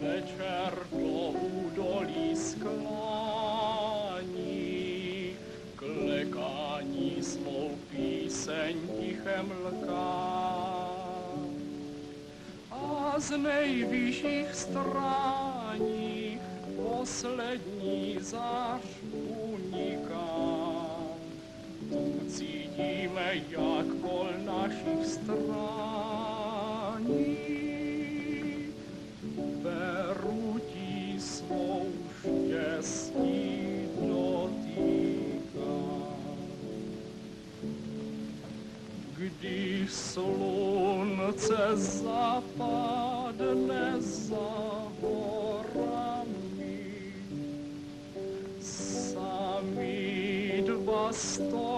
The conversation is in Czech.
večer do údolí sklání, klekání svou píseň tiche mlká. A z nejvyšších strání poslední zář uniká. Tu cítíme, jak kol našich strání perutí svou štěstí dotýká. Když slunce zapadne za horami, sami dva stojí